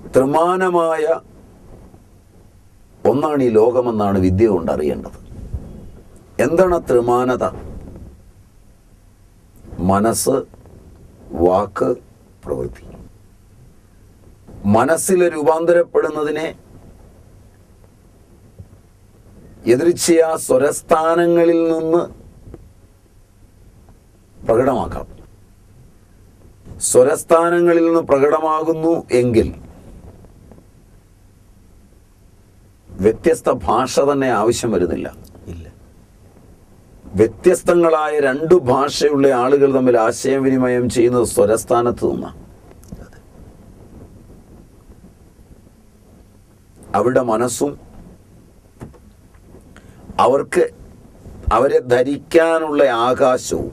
ത്രിമാനമായ ഒന്നാണ് ഈ ലോകമെന്നാണ് വിദ്യ കൊണ്ട് അറിയേണ്ടത്. എന്താണ് ത്രിമാനത? മനസ്സ്, വാക്ക്, പ്രവൃത്തി. മനസ്സിൽ രൂപാന്തരപ്പെടുന്നതിനെ എതിർച്ചയാ സ്വരസ്ഥാനങ്ങളിൽ നിന്ന് പ്രകടമാക്കാം. സ്വരസ്ഥാനങ്ങളിൽ നിന്ന് പ്രകടമാകുന്നു എങ്കിൽ വ്യത്യസ്ത ഭാഷ തന്നെ ആവശ്യം വരുന്നില്ല. വ്യത്യസ്തങ്ങളായ രണ്ടു ഭാഷയുള്ള ആളുകൾ തമ്മിൽ ആശയവിനിമയം ചെയ്യുന്നത് സ്വരസ്ഥാനത്ത് നിന്നാണ്. അവരുടെ മനസ്സും അവരെ ധരിക്കാനുള്ള ആകാശവും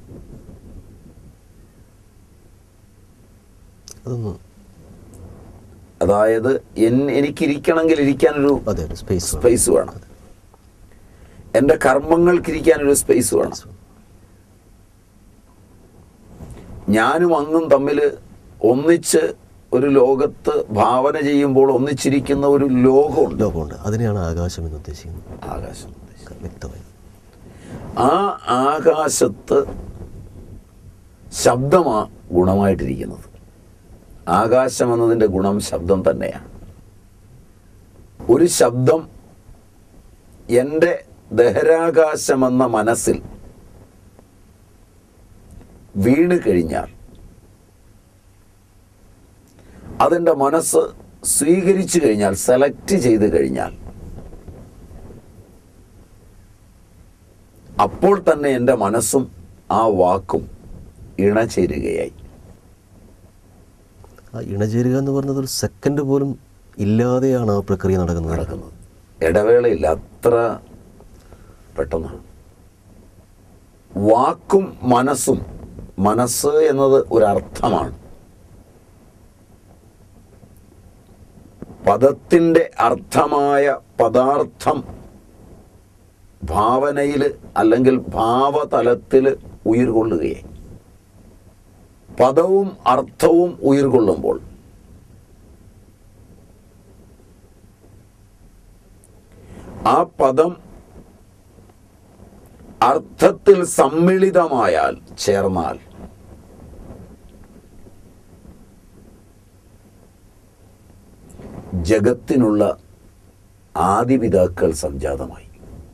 അതായത് എനിക്കിരിക്കണമെങ്കിൽ ഇരിക്കാനൊരു സ്പേസ് വേണം. എൻ്റെ കർമ്മങ്ങൾക്കിരിക്കാനൊരു സ്പേസ് വേണം. ഞാനും അങ്ങും തമ്മിൽ ഒന്നിച്ച് ഒരു ലോകത്ത് ഭാവന ചെയ്യുമ്പോൾ ഒന്നിച്ചിരിക്കുന്ന ഒരു ലോകമുണ്ട്. അതിനെയാണ് ആകാശം എന്ന് ഉദ്ദേശിക്കുന്നത്. ആകാശം വ്യക്തമായി. ആ ആകാശത്ത് ശബ്ദമാ ഗുണമായിട്ടിരിക്കുന്നത്. ആകാശം എന്നതിൻ്റെ ഗുണം ശബ്ദം തന്നെയാണ്. ഒരു ശബ്ദം എൻ്റെ ബഹിരാകാശമെന്ന മനസ്സിൽ വീണ് കഴിഞ്ഞാൽ അതെൻ്റെ മനസ്സ് സ്വീകരിച്ചു കഴിഞ്ഞാൽ, സെലക്ട് ചെയ്ത് കഴിഞ്ഞാൽ, അപ്പോൾ തന്നെ എൻ്റെ മനസ്സും ആ വാക്കും ഇണചേരുകയായി. ആ ഇണചേരുക എന്ന് പറഞ്ഞത് ഒരു സെക്കൻഡ് പോലും ഇല്ലാതെയാണ് ആ പ്രക്രിയ നടക്കുന്നത്. ഇടവേളയില്ല, അത്ര പെട്ടെന്നാണ്. വാക്കും മനസ്സും, മനസ്സ് എന്നത് ഒരർത്ഥമാണ്. പദത്തിൻ്റെ അർത്ഥമായ പദാർത്ഥം ഭാവനയിൽ അല്ലെങ്കിൽ ഭാവതലത്തിൽ ഉയർകൊള്ളുകയായി. പദവും അർത്ഥവും ഉയർകൊള്ളുമ്പോൾ ആ പദം അർത്ഥത്തിൽ സമ്മിളിതമായാൽ, ചേർന്നാൽ, ജഗത്തിനുള്ള ആദിപിതാക്കൾ സംജാതമായി.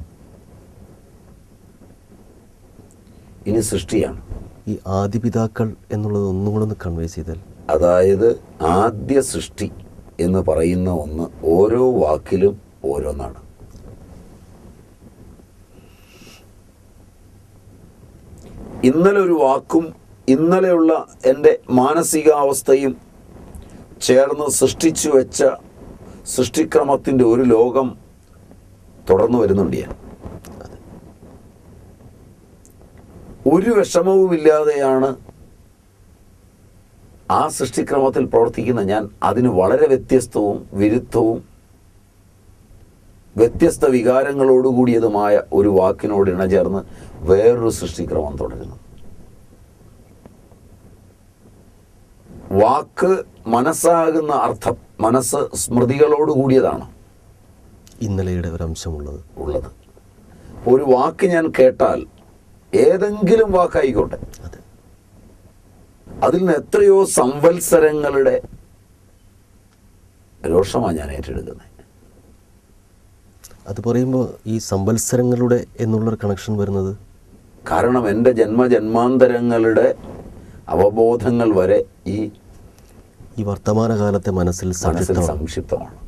ഇനി സൃഷ്ടിയാണ്. ഈ ആദിപിതാക്കൾ എന്നുള്ളത് ഒന്നും കൂടെ ഒന്ന് കൺവേ ചെയ്താൽ, അതായത് ആദ്യ സൃഷ്ടി എന്ന് പറയുന്ന ഒന്ന് ഓരോ വാക്കിലും ഓരോന്നാണ്. ഇന്നലെ ഒരു വാക്കും ഇന്നലെയുള്ള എൻ്റെ മാനസികാവസ്ഥയും ചേർന്ന് സൃഷ്ടിച്ചു വെച്ച സൃഷ്ടിക്രമത്തിൻ്റെ ഒരു ലോകം തുടർന്നു വരുന്നുണ്ട്. ഞാൻ ഒരു വിഷമവുമില്ലാതെയാണ് ആ സൃഷ്ടിക്രമത്തിൽ പ്രവർത്തിക്കുന്ന ഞാൻ. അതിന് വളരെ വ്യത്യസ്തവും വിരുദ്ധവും വ്യത്യസ്ത വികാരങ്ങളോടുകൂടിയതുമായ ഒരു വാക്കിനോട് ഇണചേർന്ന് വേറൊരു സൃഷ്ടിക്രമം തുടരുന്നു. വാക്ക് മനസ്സാകുന്ന അർത്ഥം, മനസ്സ് സ്മൃതികളോടുകൂടിയതാണ്. ഇന്നലെയുടെ ഒരു അംശമുള്ളത്. ഒരു വാക്ക് ഞാൻ കേട്ടാൽ, ഏതെങ്കിലും വാക്കായിക്കോട്ടെ, അതിൽ നിന്ന് എത്രയോ സംവത്സരങ്ങളുടെ രോഷമാണ് ഞാൻ ഏറ്റെടുക്കുന്നത്. അത് പറയുമ്പോൾ ഈ സംവത്സരങ്ങളുടെ എന്നുള്ളൊരു കണക്ഷൻ വരുന്നത്, കാരണം എൻ്റെ ജന്മജന്മാന്തരങ്ങളുടെ അവബോധങ്ങൾ വരെ ഈ വർത്തമാനകാലത്തെ മനസ്സിൽ സംക്ഷിപ്തമാണ്.